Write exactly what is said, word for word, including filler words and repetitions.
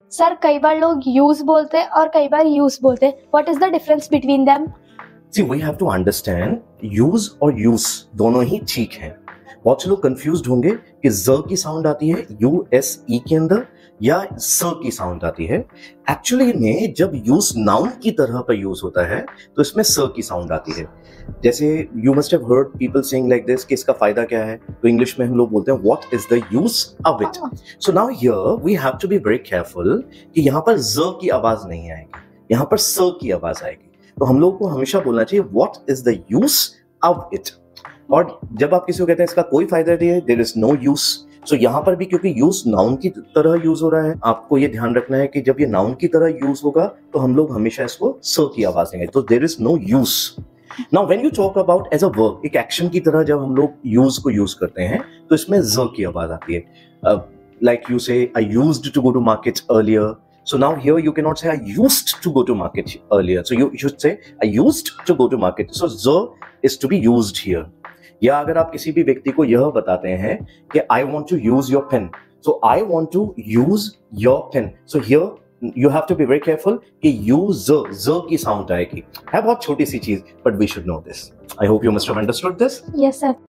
Sir कई बार लोग use बोलते हैं और कई बार यूज बोलते हैं. What is the difference between them? See, we have to understand use और use दोनों ही ठीक हैं. बहुत से लोग कंफ्यूज्ड होंगे कि ज की साउंड आती है यू एस ई के अंदर या स की साउंड आती है. एक्चुअली में जब यूज नाउन की तरह पर यूज होता है तो इसमें स की साउंड आती है. जैसे you must have heard people saying like this कि इसका फायदा क्या है, तो इंग्लिश में हम लोग बोलते हैं what is the use of it. So now here we have to be very careful कि यहाँ पर ज की आवाज नहीं आएगी, यहाँ पर स की आवाज आएगी. तो हम लोग को हमेशा बोलना चाहिए what is the use of it. और जब आप किसी को कहते हैं इसका कोई फायदा नहीं है, देयर इज नो यूज. सो यहाँ पर भी क्योंकि यूज नाउन की तरह यूज हो रहा है, आपको ये ध्यान रखना है कि जब ये नाउन की तरह यूज होगा तो हम लोग हमेशा इसको स की आवाज देंगे. तो there is no use. Now when you talk about as a verb, एक एक्शन की तरह जब हम लोग यूज को यूज करते हैं तो इसमें ज की आवाज आती है. Like you say I used to go to market earlier. So now here you cannot say I used to go to market earlier. So you should say I used to go to market. So the is to be used here. या अगर आप किसी भी व्यक्ति को यह बताते हैं कि I want to use your pen. So I want to use your pen. So here you have to be very careful कि use the the की sound आएगी. है बहुत छोटी सी चीज, but we should know this. I hope you must have understood this. Yes sir.